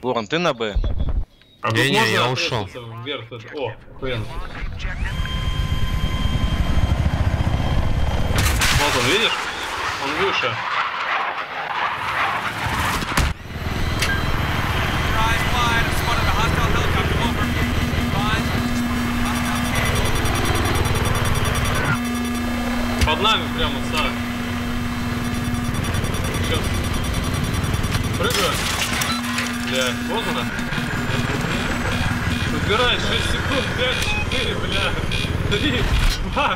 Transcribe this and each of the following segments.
Ворон, ты на Б? А тут Не-не, можно я ушел. Вверх. О, хрен. Вот он, видишь? Он выше. Под нами прямо, Са. Сейчас. Прыгаю. Бля, поздно. Выбирай 6 секунд, 5, 4, бля. 3, 2.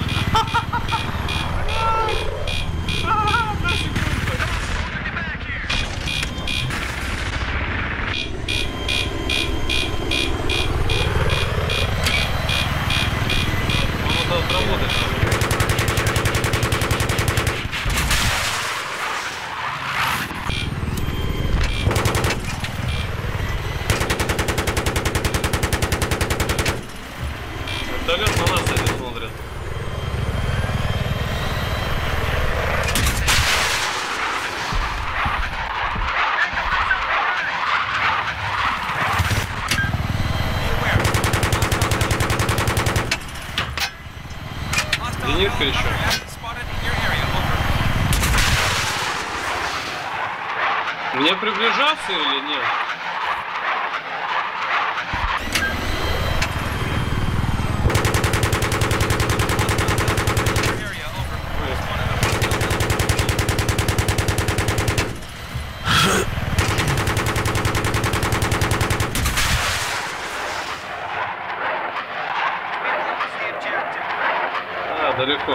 Надо отработать. Вертолет на нас один смотрит. Зенитка еще. Мне приближаться или нет? Далеко.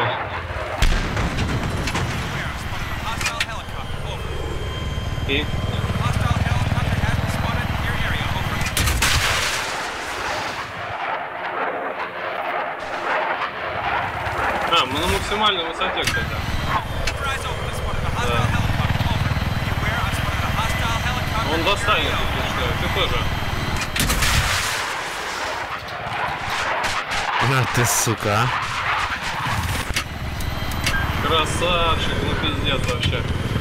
И? А, мы на максимальной высоте, кстати. Да. Он достанет, я считаю. Ты тоже. А ты, сука, а? Красавчик, ну пиздец вообще.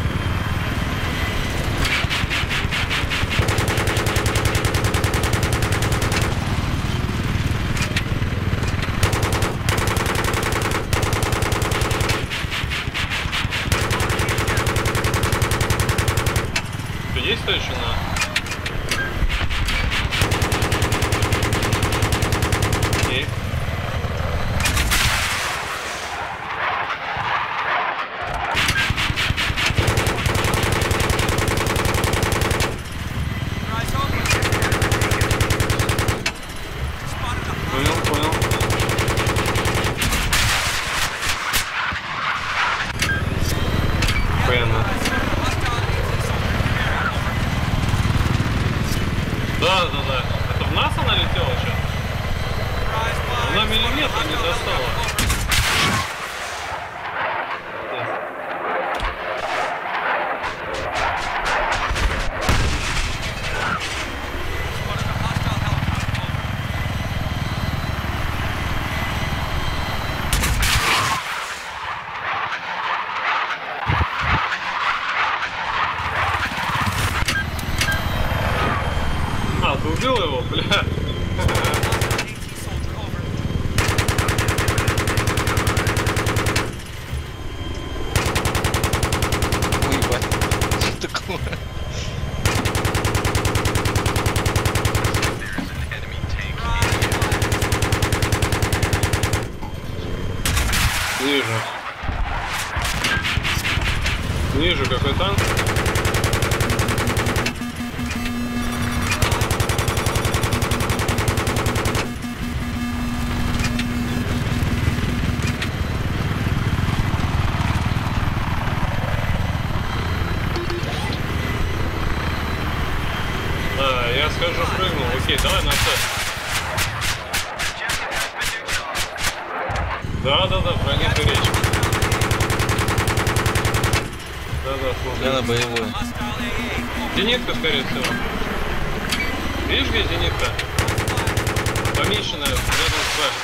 Что, есть кто еще на? Окей. Понял. Понятно. Да. Это в нас она летела сейчас? Она миллиметр не достала. А, ты убил его, бля? Уебать. Что такое? Ниже какой танк. Да, я скажу, прыгнул. Окей, давай на С. Да, про них и речь. Да, смотри. Я на боевой. Зенитка, скорее всего. Видишь, где зенитка? Помеченная рядом с Б.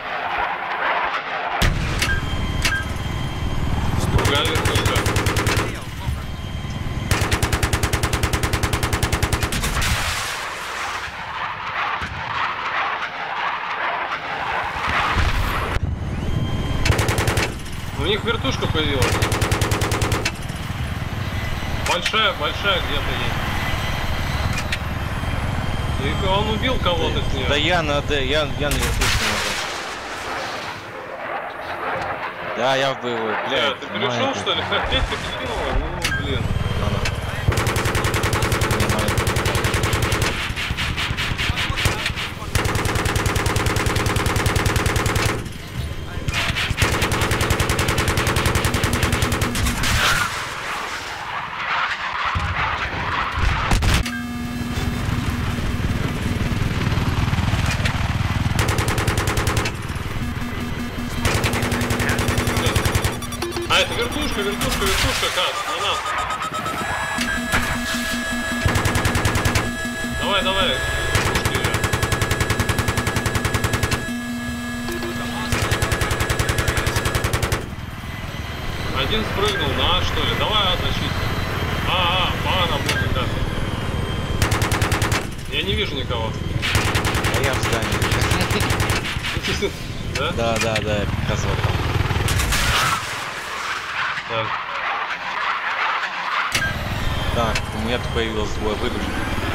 Спугали, слушай. вертушка появилась. Большая где-то есть. И он убил кого-то с нее. Да я на вертушке надо. Да, я вбил его, Бля, блядь. ты перешел, что ли? Опять ты перекинул? Ну, блин. А, это вертушка, как? На нас. Давай, вертушки ее. Один спрыгнул на А, что ли? Давай А защитим. А работает, да. Я не вижу никого. А я в здании. Да? Да, я показывал там. Так. Так, у меня тут появилось двое выбежек.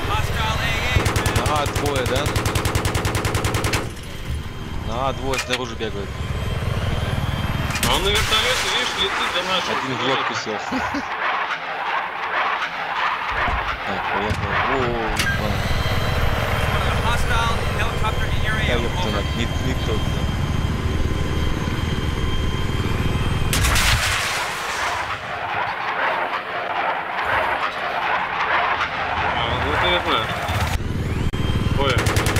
Ага, двое, да? Ага, двое снаружи бегают. А он на вертолете, видишь, летит до нашего. Один в лодку сел. Так, поехал. Я ёптунок, не тот. Ну это я знаю. Ой.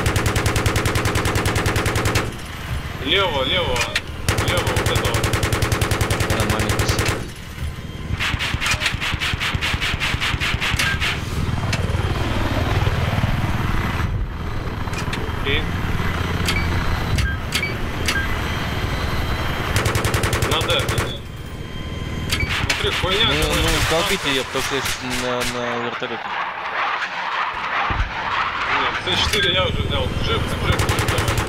Лево вот этого. Нормально посел. Окей. Надо. Смотри, хуйня. Ну, долбите ее, потому что я сейчас на вертолете. Нет, С4 я уже взял. Джип, давай.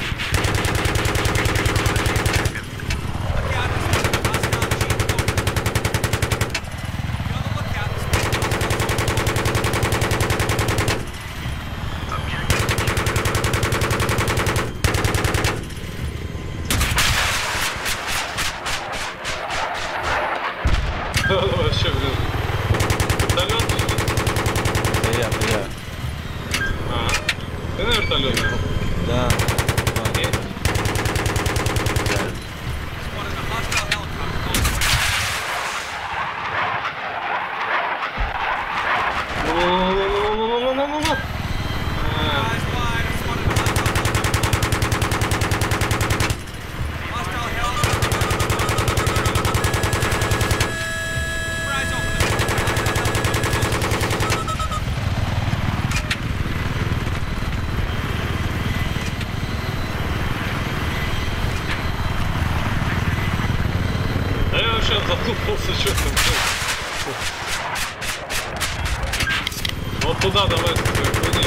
Вообще, блин. Вертолет? Да я. Ты на вертолете? Да. Окей. Ну. Да я вообще задумался, что там. Вот туда давай, хуйни.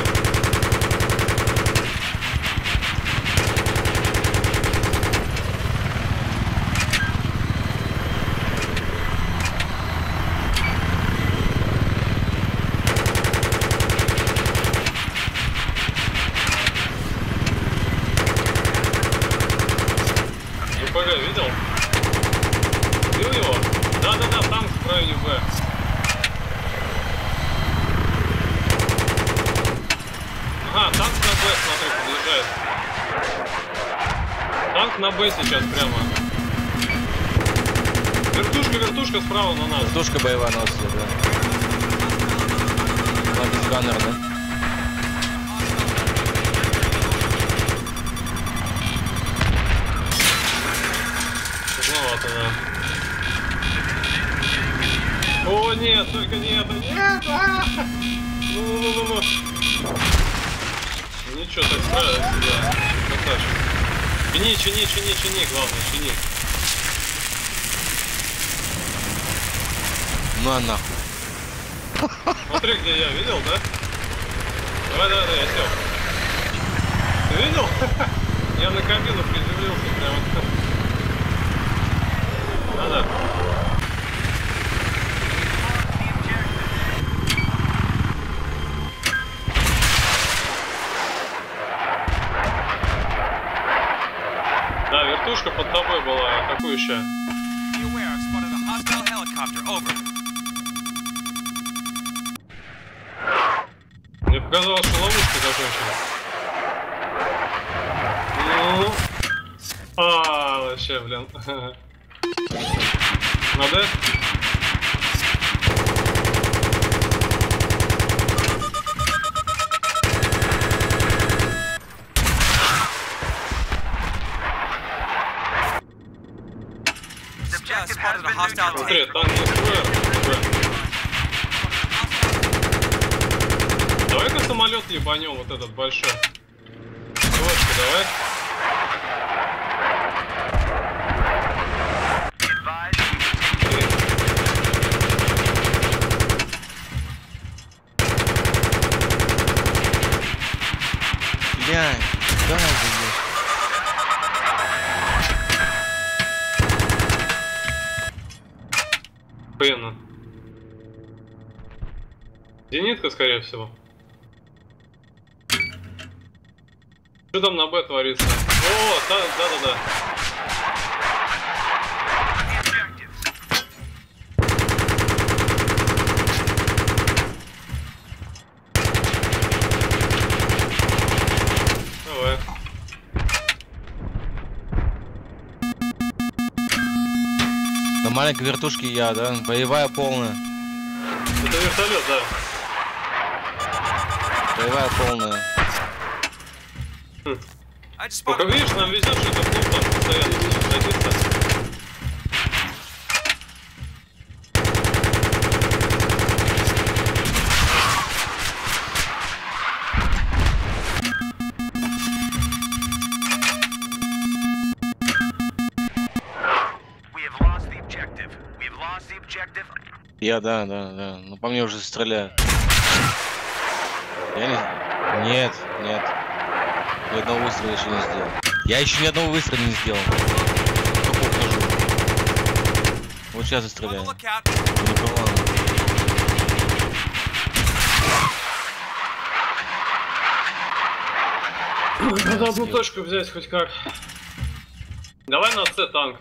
РПГ видел? Видел его? Да, танк в районе Б. Ага, танк на Б, смотри, подъезжает. Танк на Б сейчас прямо. Вертушка справа на нас. Вертушка боевая на осле, да. Она без сканера, да? Тяжеловато, да. О, нет, только не это, нет! Ну. Ничего, так справился, да. Красавчик. Чини, главное, чини. Ну а нахуй. Смотри, где я, видел, да? Давай, я сел. Ты видел? Я на кабину приземлился прямо. надо. Да, вертушка под тобой была атакующая. Мне показалось, что ловушка закончилась. Ну... вообще, блин. Надо? Смотри, там не СВР. Давай-ка самолет ебанем, вот этот большой. Девочка, давай. Блядь, да, блядь. Охуенно. Зенитка, скорее всего. Что там на Б творится? О, да. Давай. На маленькой вертушке я, да? Боевая полная. Это вертолет, да. Боевая полная. Ну, как видишь, нам везет, что это клуб там постоянно садится. Я, да. Ну по мне уже стреляют. Я не... Нет. Ни одного выстрела еще не сделал. Я еще ни одного выстрела не сделал. Только ухожу. Вот сейчас застреляю. Не проломлю. Надо одну точку взять хоть как. Давай на С танк.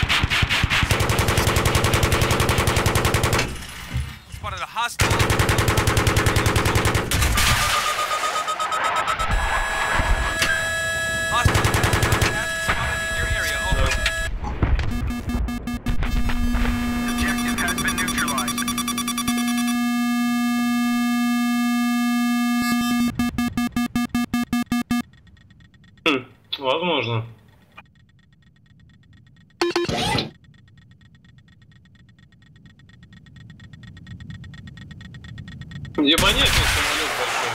Возможно. Ебанет самолет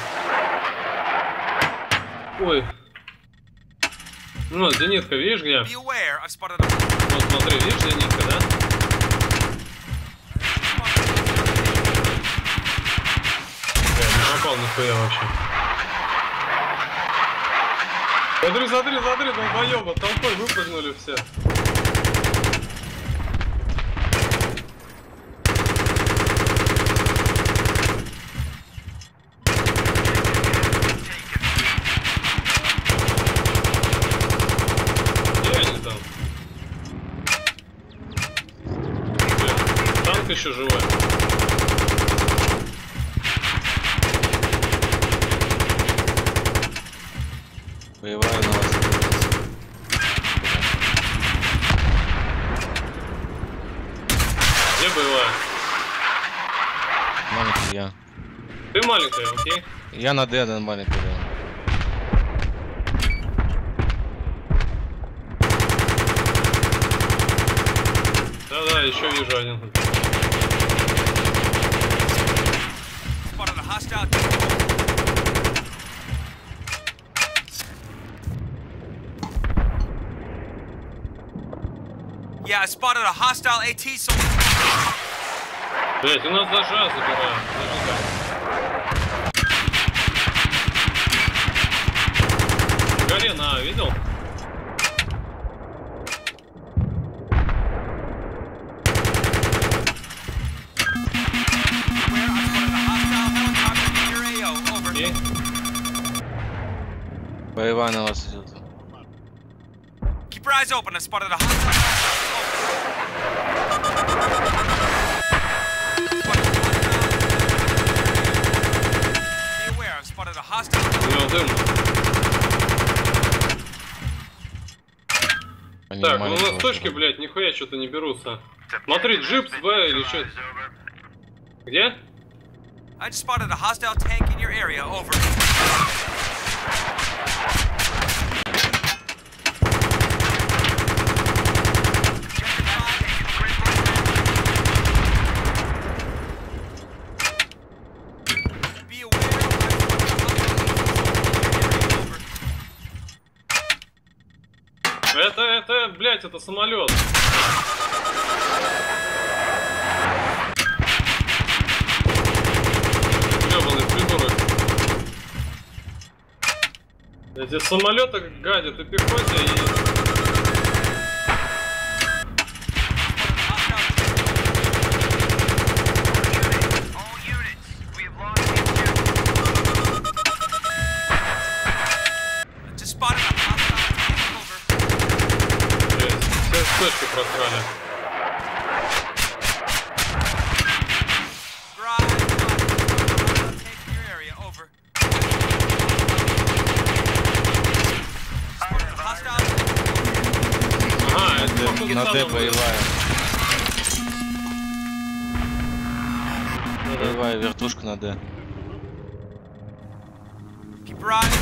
большой. Ой. Ну, зенитка, видишь где? Вот смотри, видишь зенитка, да? Я не попал нихуя вообще. Смотри, долбоёба, толпой выпрыгнули все. Где они там? Танк еще живой. Боевая на вас. Где боевая? Маленький я. Ты маленькая, окей? Я на Д, маленький, да. Да, еще вижу один. Yeah, I spotted a hostile AT soldier. Блять, у нас даже А забираем. Горе на А, видел? Боевая на вас идет. Keep your eyes open. I spotted a hostile. Be aware. I've spotted a hostile. У него дым. Они Так, ну маленького на точке, шага. блядь, нихуя что-то не берутся. Смотри, джип с Б или что? Где? I just spotted a hostile tank in your area. Over. Be aware. Это, блядь, это самолет. Ёбаный придурок. Эти самолеты гадят и пехоте, и... All units, we have lost the I just spotted a hostile tank. Over. Блядь, все с точки просрали. Ага, это походу На Д самое. боевая. Боевая вертушка на Д. Keep your eyes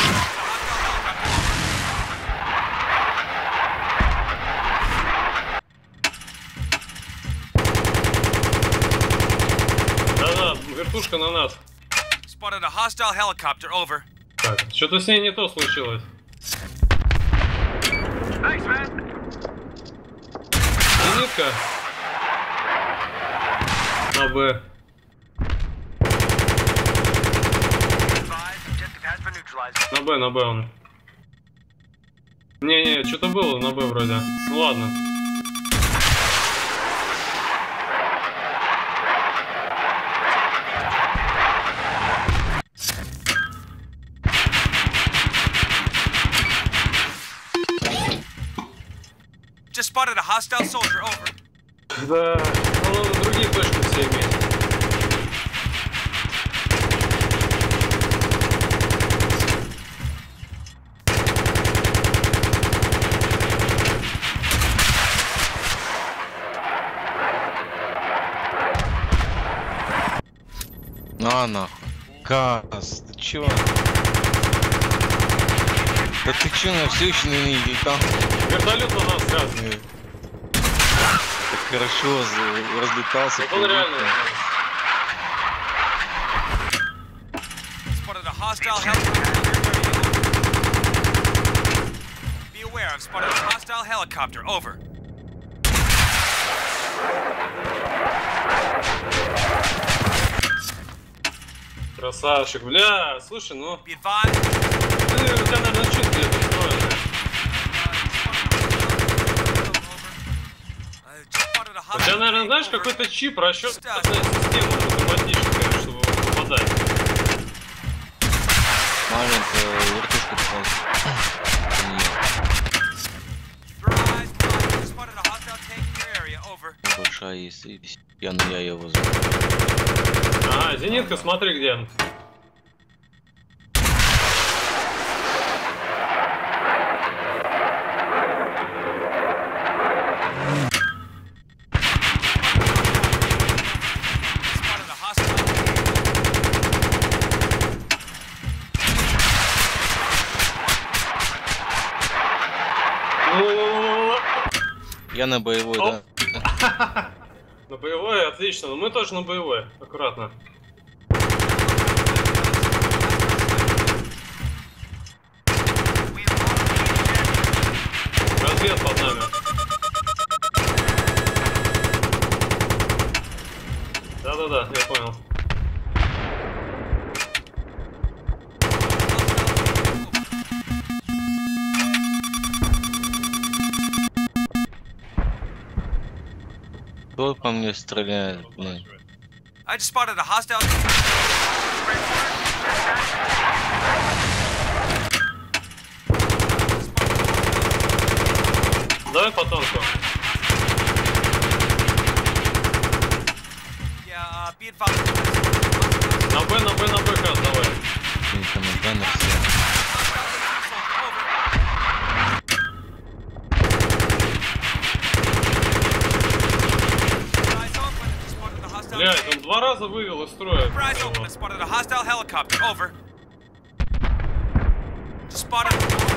Да-да, вертушка на нас. spotted a hostile helicopter. Over. Так, что-то с ней не то случилось. Thanks, man. Зенитка. На Б. На Б, на Б он. Не, что-то было на Б вроде. Ну ладно. Just spotted a hostile soldier. Over. Да, ну надо другие точки все иметь. На нахуй. Каз, ты чё? Да ты чё, на все еще не видел там? Вертолет на нас сразу. Так хорошо разлетался. Он реально. Spotted a hostile helicopter. Be aware, I've spotted a hostile helicopter. Over. Красавчик, бля, слушай, ну... Be advised. У тебя, наверное, чуть где-то строится. У тебя, наверное, знаешь, какой-то чип, расчетная система автоматическая, чтобы попадать. Момент, вертушка большая есть, я ее возьму. Ага, зенитка, смотри где. Я на боевой, да. На боевой, отлично. Но мы тоже на боевой. Аккуратно. Развед под нами. Да-да-да, я понял. Кто по мне стреляет, блин? I just spotted a hostile. Давай по танку. Yeah, be advised. На Б, Каз, давай. И там и баннер все. Блядь, он 2 раза вывел из строя. Eyes open and spotted a hostile helicopter. Over. Spotted.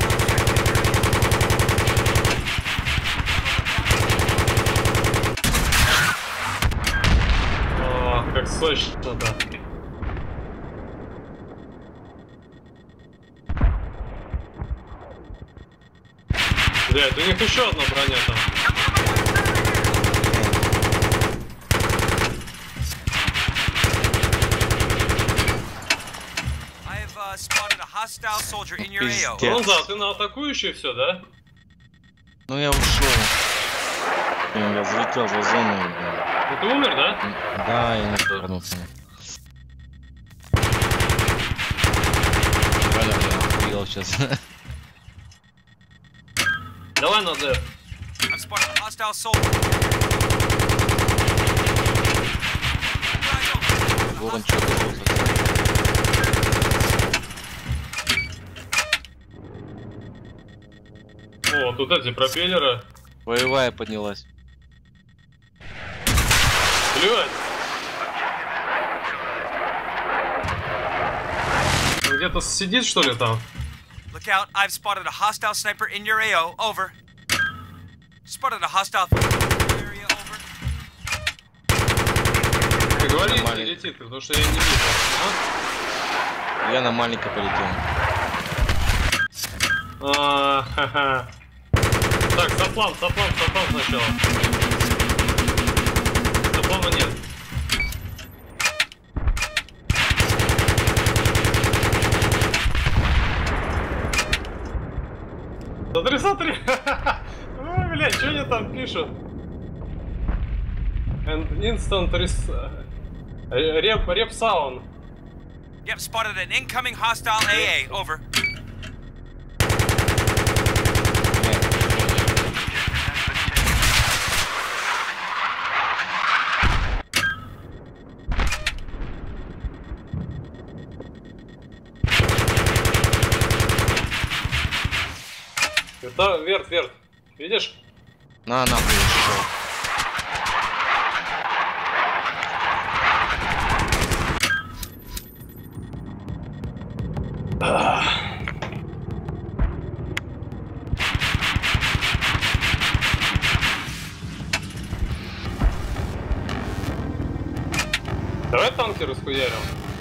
О, как сочно-то. Блядь, у них еще одна броня там. Spotted a hostile soldier in your AO. Бронза, ты на атакующий все, да? Ну я ушел. Я залетел за зону. Ну ты умер, да? Да, я не вернулся. Реально, я охуел сейчас. Давай на Д. I've spotted a hostile soldier. Ворон что-то был. О, тут эти пропеллеры. Боевая поднялась. Блядь. Он где-то сидит, что ли, там? Look out, I've spotted a hostile sniper in your AO. Over. Spotted a hostile area. Over. Ты говори, где летит, потому что я не вижу. Я на маленько полетел. Ха-ха. Так, соплан сначала. Соплана нет. Смотри. Ой, блядь, что они там пишут? And instant rep sound. Yep, spotted an incoming hostile AA. Over. Вверх. Видишь? На, нахуй я шел. Давай танки расхуярим.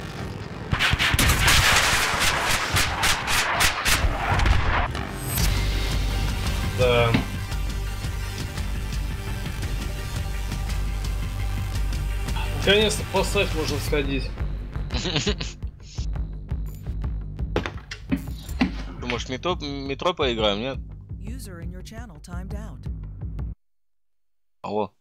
Да. Наконец-то поставь, можно сходить. Ты, может, метро поиграем, нет? User in your channel timed out. Алло.